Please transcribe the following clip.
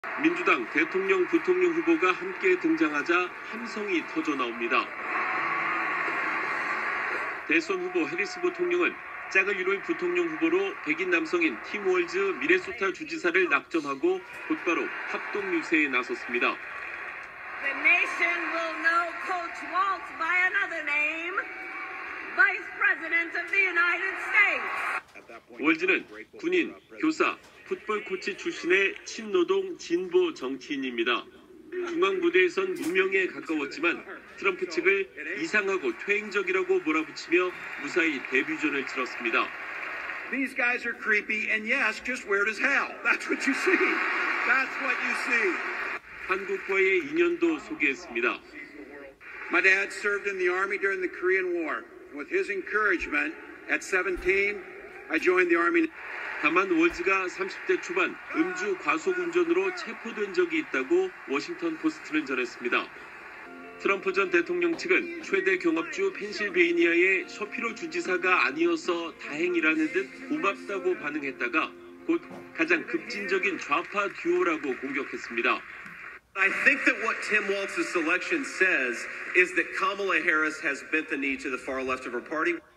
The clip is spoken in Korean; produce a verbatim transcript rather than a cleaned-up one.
민주당 대통령 부통령 후보가 함께 등장하자 함성이 터져 나옵니다. 대선 후보 해리스 부통령은 짝을 이룰 부통령 후보로 백인 남성인 팀 월즈 미네소타 주지사를 낙점하고 곧바로 합동 유세에 나섰습니다. The nation will know Coach Walt by another name, Vice President of the United States. 월즈는 군인, 교사, 풋볼 코치 출신의 친노동 진보 정치인입니다. 중앙부대에선 무명에 가까웠지만 트럼프 측을 이상하고 퇴행적이라고 몰아붙이며 무사히 데뷔전을 치렀습니다. These guys are creepy and yes, just weird as hell. That's what you see. That's what you see. 한국과의 인연도 소개했습니다. My dad served in the army during the Korean War. With his encouragement, at seventeen, I joined the army. 다만 월즈가 삼십 대 초반 음주 과속 운전으로 체포된 적이 있다고 워싱턴 포스트는 전했습니다. 트럼프 전 대통령 측은 최대 경합주 펜실베이니아의 셔피로 주지사가 아니어서 다행이라는 듯 고맙다고 반응했다가 곧 가장 급진적인 좌파 듀오라고 공격했습니다. I think that what Tim Walz's selection says is that Kamala Harris has bent the knee to the far left of her party.